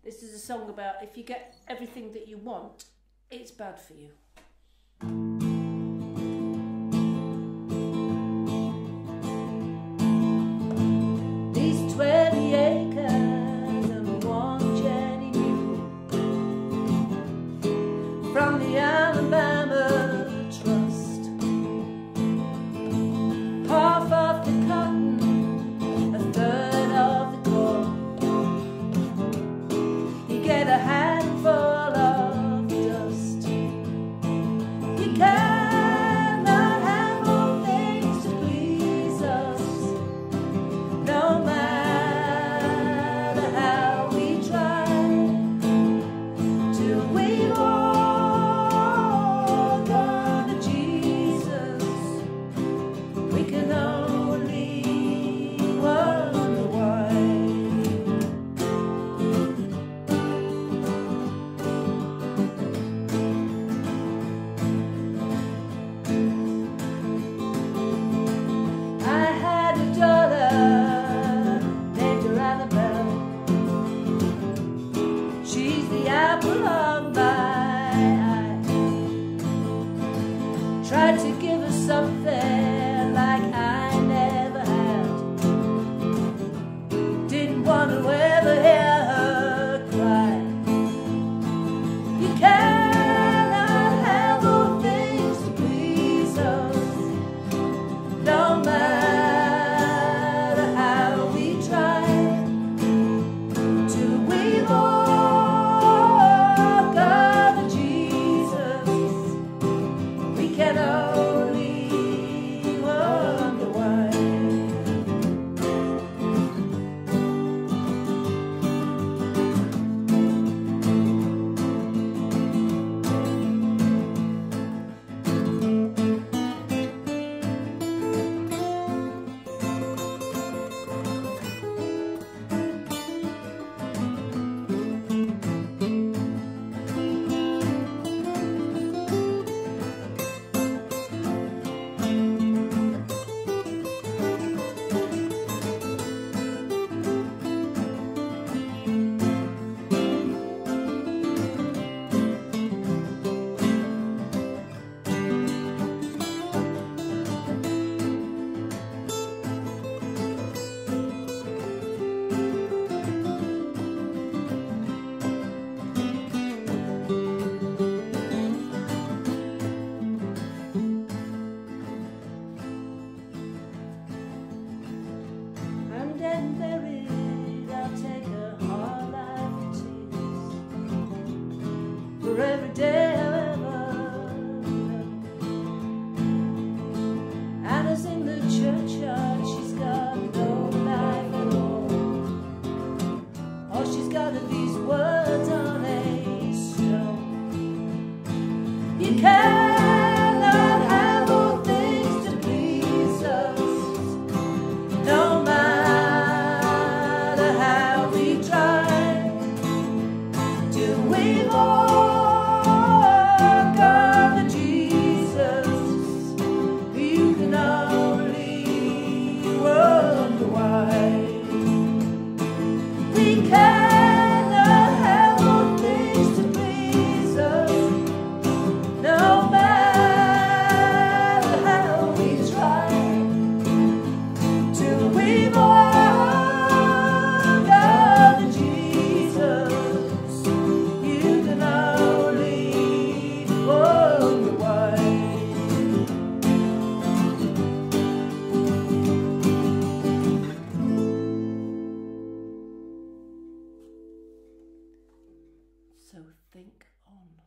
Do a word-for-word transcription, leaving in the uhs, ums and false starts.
This is a song about if you get everything that you want, it's bad for you. These twenty acres and one Jenny knew from the Alabama Trust. Half of the cotton, a third of the corn. You get a handful of dust. You cannot have all things to please us, no matter how we try. Till we've all gone to Jesus, we can only wonder why. I had a daughter named her Annabelle. She's the apple of my eye. Tried to give her something like I never had. Didn't want to ever hear her cry. You cannot have all things to please us, no matter how we try. Till we've all gone to Jesus, we can only wonder why. I'm dead and buried, I'll take a hard life of tears for every day I've ever known. Anna's in the churchyard, she's got no life at all. All she's got are these words on a stone. You cannot have all things to please us, no matter how we try. Till we've all gone to Jesus, you can only wonder why. We cannot have all things to please us, no matter how we try. Till we've all gone to Jesus, you can only wonder why. So think on.